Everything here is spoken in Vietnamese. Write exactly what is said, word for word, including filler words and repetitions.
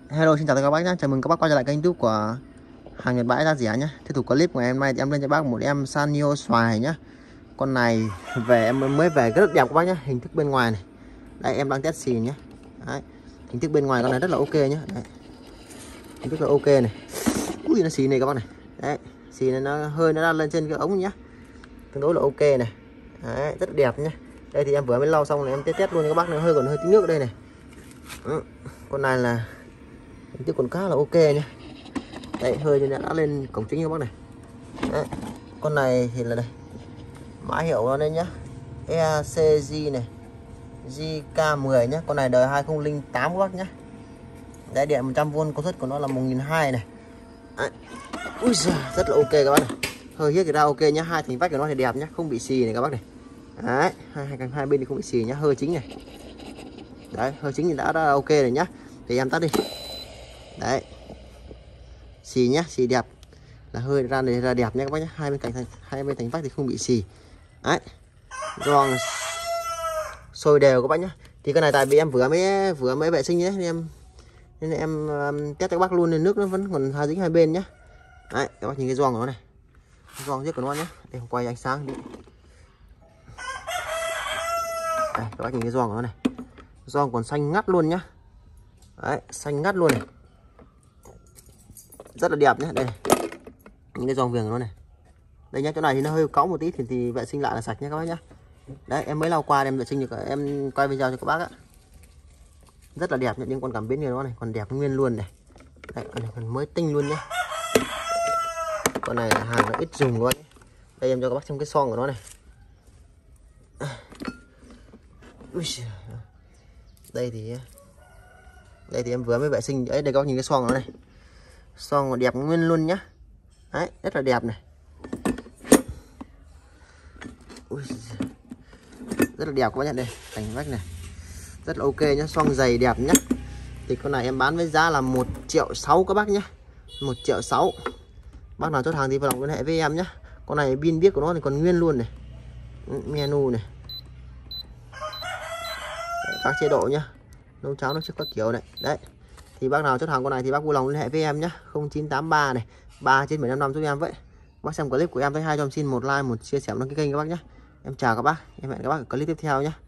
Hello, xin chào tất cả các bác nhé. Chào mừng các bác quay trở lại kênh YouTube của hàng Nhật Bãi Giá Rẻ nhé. Tiếp tục clip của ngày hôm nay thì em lên cho bác một em Sanyo xoài nhá. Con này về em mới về rất đẹp các bác nhé. Hình thức bên ngoài này. Đây em đang test xì nhé. Đấy. Hình thức bên ngoài con này rất là ok nhé. Đấy. Hình thức là ok này. Ui nó xì này các bác này. Đấy, xì này nó hơi nó đang lên trên cái ống nhá. Tương đối là ok này. Đấy, rất đẹp nhé. Đây thì em vừa mới lau xong này, em test test luôn cho các bác, nó hơi còn hơi tí nước ở đây này. Ừ. Con này là hình thức còn khá là ok nhé. Đấy, hơi thì đã lên cổng chính các bác này. Đấy. Con này thì là đây mã hiệu nó đây nhá, e xê giê này, giê ca mười nhá. Con này đời hai không không tám các bác nhá. Đấy, điện một trăm vôn, công suất của nó là một nghìn hai trăm này. Đấy. Ui giời, rất là ok các bác này. Hơi hiếc thì ra ok nhá. Hai thành vách của nó thì đẹp nhá, không bị xì này các bác này. Đấy, hai hai, hai bên thì không bị xì nhá. Hơi chính này. Đấy, hơi chính thì đã, đã ok rồi nhá. Thì em tắt đi. Đấy, xì nhá, xì đẹp là hơi ra này ra đẹp nhé các bác nhé. Hai bên cạnh hai bên thành vách thì không bị xì. Đấy, giòn sôi đều các bác nhé. Thì cái này tại vì em vừa mới vừa mới vệ sinh nhé, nên em nên em um, test cho các bác luôn, nên nước nó vẫn còn hai dính hai bên nhé. Đấy, các bác nhìn cái giòn của nó này, giòn rất của nó nhé. Đây không quay ánh sáng đi. Đây, các bác nhìn cái giòn của nó này, giòn còn xanh ngắt luôn nhá. Đấy, xanh ngắt luôn này, rất là đẹp nhé. Đây những cái giòn viền của nó này. Đây nhá, chỗ này thì nó hơi cáu một tí thì, thì vệ sinh lại là sạch nhé các bác nhá. Đấy, em mới lau qua em vệ sinh được, em quay video cho các bác ạ. Rất là đẹp, những con cảm biến như nó này còn đẹp nguyên luôn này. Đấy, con này còn mới tinh luôn nhé. Con này là hàng nó ít dùng luôn. Đây em cho các bác xem cái son của nó này. Đây thì đây thì em vừa mới vệ sinh đấy, đây các bác nhìn cái son của nó này. Son còn đẹp nguyên luôn nhá. Đấy, rất là đẹp này. Ui, rất là đẹp các bác nhá. Đây thành vách này rất là ok nhá, xoong dày đẹp nhá. Thì con này em bán với giá là một triệu sáu các bác nhá, một triệu sáu. Bác nào chốt hàng thì vui lòng liên hệ với em nhá. Con này pin biết của nó thì còn nguyên luôn này, menu này. Đấy, các chế độ nhá, nấu cháo nó trước các kiểu này. Đấy, thì bác nào chốt hàng con này thì bác vui lòng liên hệ với em nhá, không chín tám ba này ba chín bảy năm năm giúp em vậy. Bác xem clip của em thấy hay cho em xin một like, một chia sẻ, đăng ký kênh các bác nhé. Em chào các bác, em hẹn các bác ở clip tiếp theo nhé.